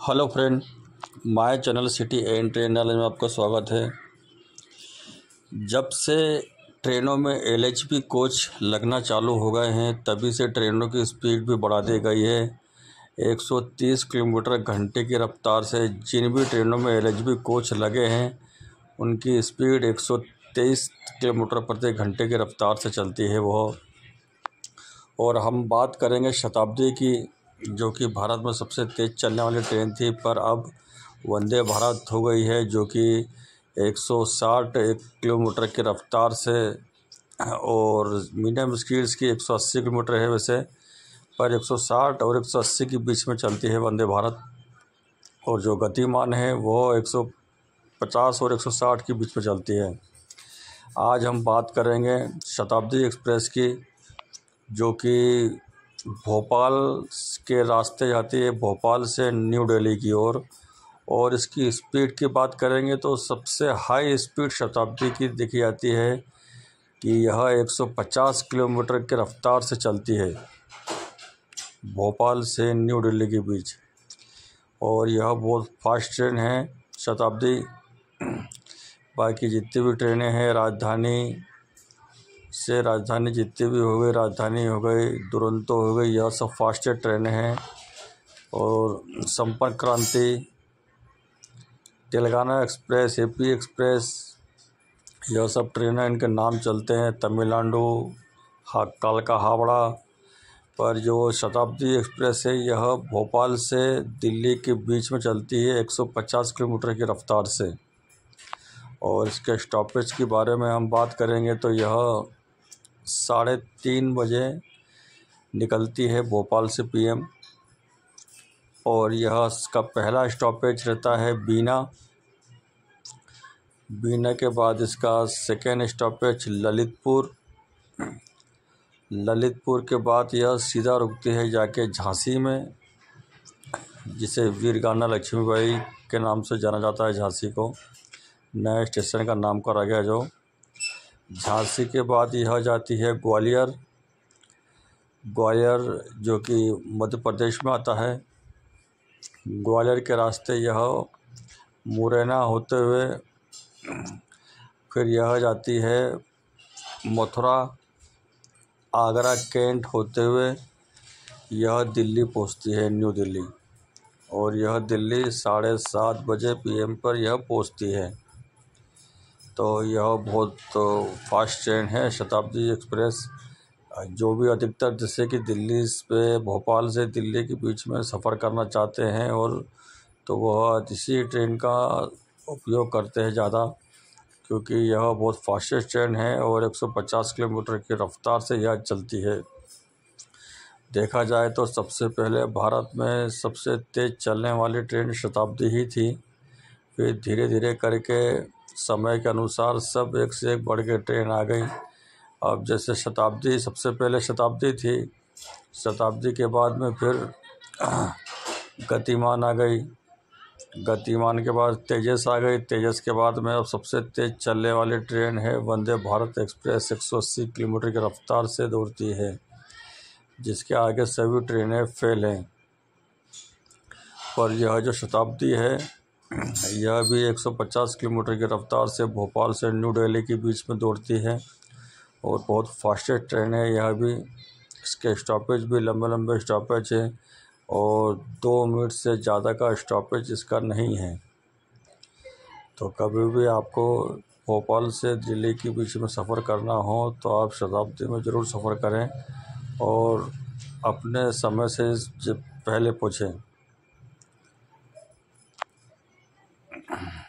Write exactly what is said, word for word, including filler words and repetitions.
Hello friend, my channel city and train knowledge में आपका स्वागत है। जब से ट्रेनों में एल एच बी कोच लगना चालू हो गए हैं तभी से ट्रेनों की स्पीड भी बढ़ा दी गई है। एक सौ तीस किलोमीटर घंटे की रफ्तार से जिन भी ट्रेनों में एल एच बी कोच लगे हैं उनकी स्पीड एक सौ तेईस किलोमीटर प्रति घंटे की रफ्तार से चलती है वह। और हम बात करेंगे शताब्दी की, जो कि भारत में सबसे तेज़ चलने वाली ट्रेन थी, पर अब वंदे भारत हो गई है, जो कि एक सौ साठ किलोमीटर की रफ्तार से और मीडियम स्पीड्स की एक सौ अस्सी किलोमीटर है वैसे, पर एक सौ साठ और एक सौ अस्सी के बीच में चलती है वंदे भारत। और जो गतिमान है वो एक सौ पचास और एक सौ साठ के बीच में चलती है। आज हम बात करेंगे शताब्दी एक्सप्रेस की, जो कि भोपाल के रास्ते जाती है, भोपाल से न्यू दिल्ली की ओर। और, और इसकी स्पीड की बात करेंगे तो सबसे हाई स्पीड शताब्दी की देखी जाती है कि यह एक सौ पचास किलोमीटर की रफ्तार से चलती है भोपाल से न्यू दिल्ली के बीच। और यह बहुत फास्ट ट्रेन है शताब्दी। बाकी जितनी भी ट्रेनें हैं, राजधानी से राजधानी जितनी भी हो गई, राजधानी हो गई, दुरंतो हो गई, यह सब फास्टेस्ट ट्रेनें हैं। और संपर्क क्रांति, तेलंगाना एक्सप्रेस, एपी एक्सप्रेस, यह सब ट्रेनें इनके नाम चलते हैं। तमिलनाडु, हा कालका हावड़ा। पर जो शताब्दी एक्सप्रेस है यह भोपाल से दिल्ली के बीच में चलती है एक सौ पचास किलोमीटर की रफ्तार से। और इसके स्टॉपेज के बारे में हम बात करेंगे तो यह साढ़े तीन बजे निकलती है भोपाल से पीएम। और यह इसका पहला स्टॉपेज रहता है बीना। बीना के बाद इसका सेकेंड स्टॉपेज ललितपुर। ललितपुर के बाद यह सीधा रुकती है जाके झांसी में, जिसे वीरगाना लक्ष्मीबाई के नाम से जाना जाता है। झांसी को नए स्टेशन का नाम करा गया जो। झांसी के बाद यह जाती है ग्वालियर। ग्वालियर जो कि मध्य प्रदेश में आता है। ग्वालियर के रास्ते यह मुरैना होते हुए फिर यह जाती है मथुरा, आगरा, कैंट होते हुए यह दिल्ली पहुंचती है, न्यू दिल्ली। और यह दिल्ली साढ़े सात बजे पीएम पर यह पहुंचती है। तो यह बहुत फास्ट ट्रेन है शताब्दी एक्सप्रेस। जो भी अधिकतर जैसे कि दिल्ली पे भोपाल से दिल्ली के बीच में सफ़र करना चाहते हैं और तो वह इसी ट्रेन का उपयोग करते हैं ज़्यादा, क्योंकि यह बहुत फास्टेस्ट ट्रेन है और एक सौ पचास किलोमीटर की रफ्तार से यह चलती है। देखा जाए तो सबसे पहले भारत में सबसे तेज़ चलने वाली ट्रेन शताब्दी ही थी। फिर धीरे धीरे करके समय के अनुसार सब एक से एक बढ़ के ट्रेन आ गई। अब जैसे शताब्दी, सबसे पहले शताब्दी थी, शताब्दी के बाद में फिर गतिमान आ गई, गतिमान के बाद तेजस आ गई, तेजस के बाद में अब सबसे तेज़ चलने वाली ट्रेन है वंदे भारत एक्सप्रेस। एक सौ अस्सी किलोमीटर की रफ्तार से दौड़ती है, जिसके आगे सभी ट्रेनें फेल हैं। पर यह जो शताब्दी है यह भी एक सौ पचास किलोमीटर की रफ्तार से भोपाल से न्यू दिल्ली के बीच में दौड़ती है और बहुत फास्टेस्ट ट्रेन है यह भी। इसके स्टॉपेज भी लंबे लंबे स्टॉपेज है और दो मिनट से ज़्यादा का स्टॉपेज इसका नहीं है। तो कभी भी आपको भोपाल से दिल्ली के बीच में सफ़र करना हो तो आप शताब्दी में ज़रूर सफ़र करें और अपने समय से जब पहले पहुँचें।